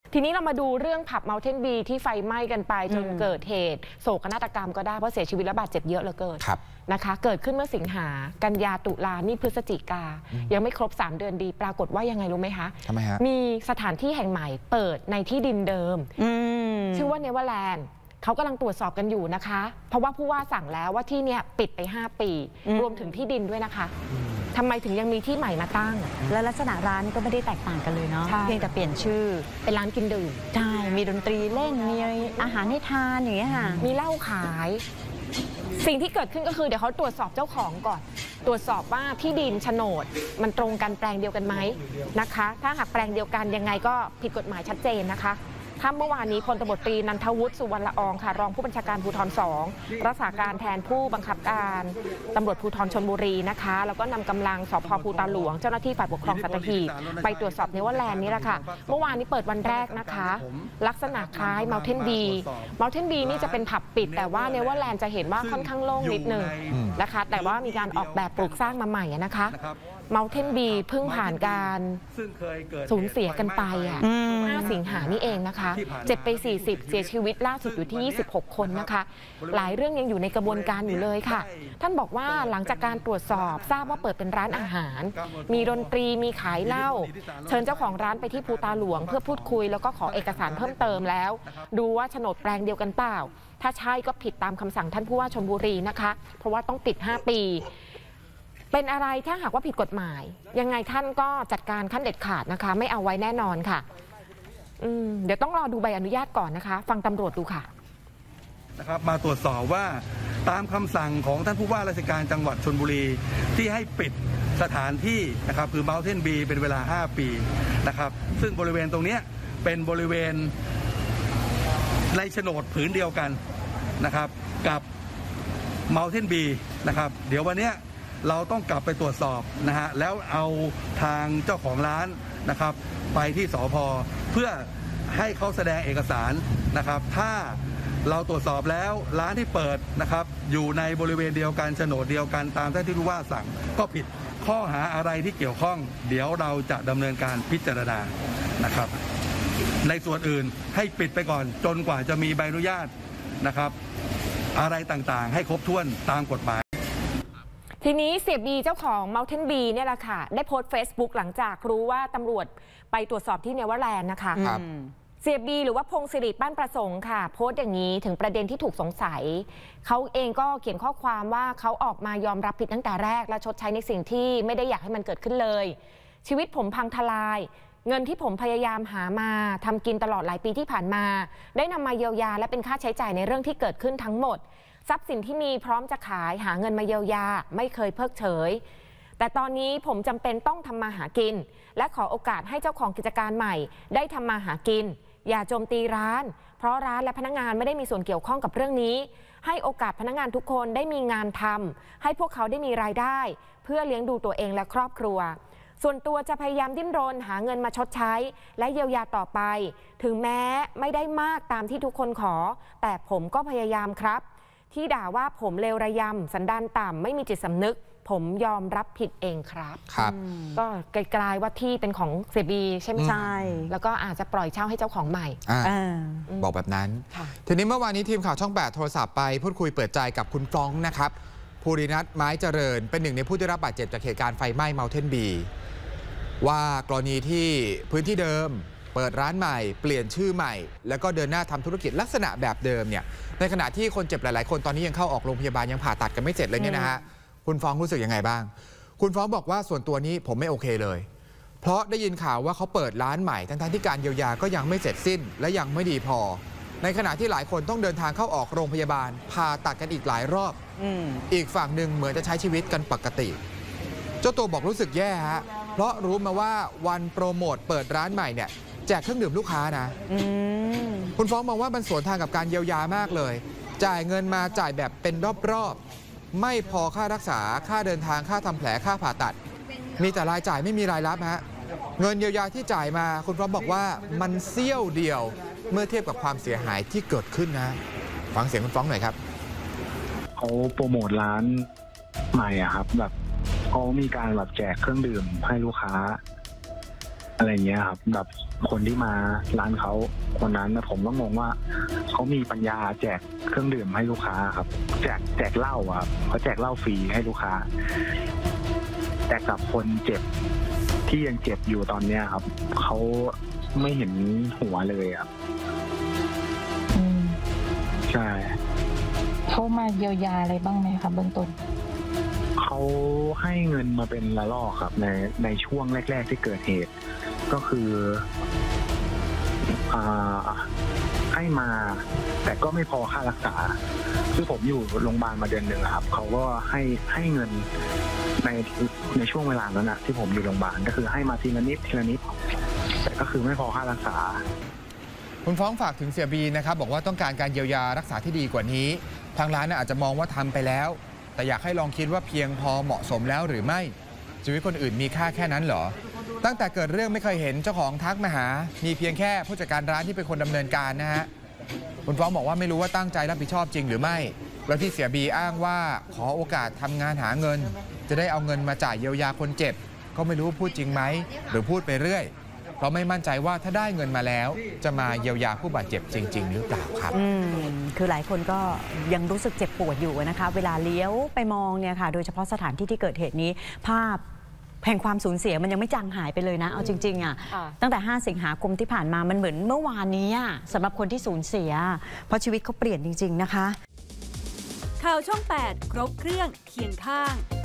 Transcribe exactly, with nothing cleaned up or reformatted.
ทีนี้เรามาดูเรื่องผับ Mountain Bee ที่ไฟไหม้กันไปจนเกิดเหตุโศกนาฏกรรมก็ได้เพราะเสียชีวิตและบาดเจ็บเยอะเหลือเกินนะคะเกิดขึ้นเมื่อสิงหากันยาตุลานี่พฤศจิกายังไม่ครบสามเดือนดีปรากฏว่ายังไงรู้ไหมคะทำไมฮะมีสถานที่แห่งใหม่เปิดในที่ดินเดิมชื่อว่าเนเวอร์แลนด์เขากำลังตรวจสอบกันอยู่นะคะเพราะว่าผู้ว่าสั่งแล้วว่าที่เนี่ยปิดไปห้าปีรวมถึงที่ดินด้วยนะคะทำไมถึงยังมีที่ใหม่มาตั้งและลักษณะร้านก็ไม่ได้แตกต่างกันเลยเนาะเพียงแต่เปลี่ยนชื่อเป็นร้านกินดื่มใช่มีดนตรีเล่นมีอาหารให้ทานอย่างเงี้ยค่ะมีเหล้าขายสิ่งที่เกิดขึ้นก็คือเดี๋ยวเขาตรวจสอบเจ้าของก่อนตรวจสอบว่าที่ดินโฉนดมันตรงกันแปลงเดียวกันไหมนะคะถ้าหากแปลงเดียวกันยังไงก็ผิดกฎหมายชัดเจนนะคะค่ำเมื่อวานนี้พลตบตรีนันทวุฒิสุวรรณละอองค่ะรองผู้บัญชาการภูธรสองรักษาการแทนผู้บังคับการตำรวจภูธรชลบุรีนะคะแล้วก็นำกำลังสภ.ภูตาหลวงเจ้าหน้าที่ฝ่ายปกครองสัตหีบไปตรวจสอบเนเวอร์แลนด์นี่แหละค่ะเมื่อวานนี้เปิดวันแรกนะคะลักษณะคล้าย Mountain Bee Mountain Bee นี่จะเป็นผับปิดแต่ว่าเนเวอร์แลนด์จะเห็นว่าค่อนข้างโล่งนิดนึงนะคะแต่ว่ามีการออกแบบปลูกสร้างมาใหม่นะคะMountain Bee เพิ่งผ่านการสูญเสียกันไปอ่ะห้าสิงหานี่เองนะคะเจ็บไปสี่สิบเสียชีวิตล่าสุดอยู่ที่ยี่สิบหกคนนะคะหลายเรื่องยังอยู่ในกระบวนการอยู่เลยค่ะท่านบอกว่าหลังจากการตรวจสอบทราบว่าเปิดเป็นร้านอาหารมีดนตรีมีขายเหล้าเชิญเจ้าของร้านไปที่ภูตาหลวงเพื่อพูดคุยแล้วก็ขอเอกสารเพิ่มเติมแล้วดูว่าโฉนดแปลงเดียวกันเปล่าถ้าใช่ก็ผิดตามคำสั่งท่านผู้ว่าชลบุรีนะคะเพราะว่าต้องปิดห้าปีเป็นอะไรถ้าหากว่าผิดกฎหมายยังไงท่านก็จัดการขั้นเด็ดขาดนะคะไม่เอาไว้แน่นอนค่ะอืมเดี๋ยวต้องรอดูใบอนุญาตก่อนนะคะฟังตำรวจดูค่ะนะครับมาตรวจสอบว่าตามคำสั่งของท่านผู้ว่าราชการจังหวัดชลบุรีที่ให้ปิดสถานที่นะครับคือ Mountain Bee เป็นเวลาห้าปีนะครับซึ่งบริเวณตรงนี้เป็นบริเวณในโฉนดผืนเดียวกันนะครับกับ Mountain Bee นะครับเดี๋ยววันนี้เราต้องกลับไปตรวจสอบนะฮะแล้วเอาทางเจ้าของร้านนะครับไปที่สภ.เพื่อให้เขาแสดงเอกสารนะครับถ้าเราตรวจสอบแล้วร้านที่เปิดนะครับอยู่ในบริเวณเดียวกันโฉนดเดียวกันตามที่ผู้ว่าสั่งก็ผิดข้อหาอะไรที่เกี่ยวข้องเดี๋ยวเราจะดำเนินการพิจารณานะครับในส่วนอื่นให้ปิดไปก่อนจนกว่าจะมีใบอนุญาตนะครับอะไรต่างๆให้ครบถ้วนตามกฎหมายทีนี้เสียบีเจ้าของ Mountain Bee เนี่ยแหละค่ะได้โพสต์ Facebook หลังจากรู้ว่าตำรวจไปตรวจสอบที่เนเวอร์แลนด์นะคะเสียบีหรือว่าพงศิริปั้นประสงค์ค่ะโพสต์อย่างนี้ถึงประเด็นที่ถูกสงสัยเขาเองก็เขียนข้อความว่าเขาออกมายอมรับผิดตั้งแต่แรกและชดใช้ในสิ่งที่ไม่ได้อยากให้มันเกิดขึ้นเลยชีวิตผมพังทลายเงินที่ผมพยายามหามาทำกินตลอดหลายปีที่ผ่านมาได้นำมาเยียวยาและเป็นค่าใช้จ่ายในเรื่องที่เกิดขึ้นทั้งหมดทรัพย์สินที่มีพร้อมจะขายหาเงินมาเยียวยาไม่เคยเพิกเฉยแต่ตอนนี้ผมจำเป็นต้องทำมาหากินและขอโอกาสให้เจ้าของกิจการใหม่ได้ทำมาหากินอย่าโจมตีร้านเพราะร้านและพนักงานไม่ได้มีส่วนเกี่ยวข้องกับเรื่องนี้ให้โอกาสพนักงานทุกคนได้มีงานทำให้พวกเขาได้มีรายได้เพื่อเลี้ยงดูตัวเองและครอบครัวส่วนตัวจะพยายามดิ้นรนหาเงินมาชดใช้และเยียวยาต่อไปถึงแม้ไม่ได้มากตามที่ทุกคนขอแต่ผมก็พยายามครับที่ด่าว่าผมเลวระยำสันดานต่ำไม่มีจิตสำนึกผมยอมรับผิดเองครับครับก็ไกลๆว่าที่เป็นของเสียบีใช่ไหมใช่แล้วก็อาจจะปล่อยเช่าให้เจ้าของใหม่บอกแบบนั้นทีนี้เมื่อวานนี้ทีมข่าวช่องแปดโทรศัพท์ไปพูดคุยเปิดใจกับคุณฟรองก์นะครับภูรินัทไม้เจริญเป็นหนึ่งในผู้ได้รับบาดเจ็บจากเหตุการณ์ไฟไหม้ Mountain Bee ว่ากรณีที่พื้นที่เดิมเปิดร้านใหม่เปลี่ยนชื่อใหม่แล้วก็เดินหน้าทำธุรกิจลักษณะแบบเดิมเนี่ยในขณะที่คนเจ็บหลายๆคนตอนนี้ยังเข้าออกโรงพยาบาลยังผ่าตัดกันไม่เสร็จเลยเนี่ยนะฮะคุณฟ้องรู้สึกยังไงบ้างคุณฟ้องบอกว่าส่วนตัวนี้ผมไม่โอเคเลยเพราะได้ยินข่าวว่าเขาเปิดร้านใหม่ทั้งๆที่การเยียวยาก็ยังไม่เสร็จสิ้นและยังไม่ดีพอในขณะที่หลายคนต้องเดินทางเข้าออกโรงพยาบาลผ่าตัดกันอีกหลายรอบ อ, อีกฝั่งหนึ่งเหมือนจะใช้ชีวิตกันปกติเจ้าตัวบอกรู้สึกแย่ฮะเพราะรู้มาว่าวันโปรโมทเปิดร้านใหม่เนี่ยแจกเครื่องดื่มลูกค้านะคุณฟ้องมองว่ามันสวนทางกับการเยียวยามากเลยจ่ายเงินมาจ่ายแบบเป็นรอบๆไม่พอค่ารักษาค่าเดินทางค่าทำแผลค่าผ่าตัดมีแต่รายจ่ายไม่มีรายรับฮะเงินเยียวยาที่จ่ายมาคุณฟ้องบอกว่ามันเสี้ยวเดียวเมื่อเทียบกับความเสียหายที่เกิดขึ้นนะฟังเสียงคุณฟ้องหน่อยครับเขาโปรโมทร้านใหม่อะครับแบบเขามีการแบบแจกเครื่องดื่มให้ลูกค้าอะไรเงี้ยครับแบบคนที่มาร้านเขาคนนั้นนะผมก็งงว่าเขามีปัญญาแจกเครื่องดื่มให้ลูกค้าครับแจกแจกเหล้าครับเขาแจกเหล้าฟรีให้ลูกค้าแต่กับคนเจ็บที่ยังเจ็บอยู่ตอนเนี้ยครับเขาไม่เห็นหัวเลยครับใช่เขามาเยียวยาอะไรบ้างไหมครับเบื้องต้นเขาให้เงินมาเป็นละลอกครับในในช่วงแรกๆที่เกิดเหตุก็คืออ่าให้มาแต่ก็ไม่พอค่ารักษาคือผมอยู่โรงพยาบาลมาเดือนหนึ่งครับเขาก็ให้ให้เงินในในช่วงเวลานั้นนะที่ผมอยู่โรงพยาบาลก็คือให้มาทีละนิดทีละนิดแต่ก็คือไม่พอค่ารักษาคุณฟ้องฝากถึงเสียบีนะครับบอกว่าต้องการการเยียวยารักษาที่ดีกว่านี้ทางร้านอาจจะมองว่าทำไปแล้วแต่อยากให้ลองคิดว่าเพียงพอเหมาะสมแล้วหรือไม่ชีวิตคนอื่นมีค่าแค่นั้นเหรอตั้งแต่เกิดเรื่องไม่เคยเห็นเจ้าของทักมาหามีเพียงแค่ผู้จัดการร้านที่เป็นคนดำเนินการนะฮะคุณฟ้องบอกว่าไม่รู้ว่าตั้งใจรับผิดชอบจริงหรือไม่แล้วที่เสียบีอ้างว่าขอโอกาสทำงานหาเงินจะได้เอาเงินมาจ่ายเยียวยาคนเจ็บก็ไม่รู้พูดจริงไหมหรือพูดไปเรื่อยเพราะไม่มั่นใจว่าถ้าได้เงินมาแล้วจะมาเยียวยาผู้บาดเจ็บจริงๆหรือเปล่าครับอืมคือหลายคนก็ยังรู้สึกเจ็บปวดอยู่นะคะเวลาเลี้ยวไปมองเนี่ยค่ะโดยเฉพาะสถานที่ที่เกิดเหตุนี้ภาพแห่งความสูญเสียมันยังไม่จางหายไปเลยนะเอาจริงๆอ่ะตั้งแต่ห้าสิงหาคมที่ผ่านมามันเหมือนเมื่อวานนี้สำหรับคนที่สูญเสียเพราะชีวิตเขาเปลี่ยนจริงๆนะคะข่าวช่องแปดครบเครื่องเคียงข้าง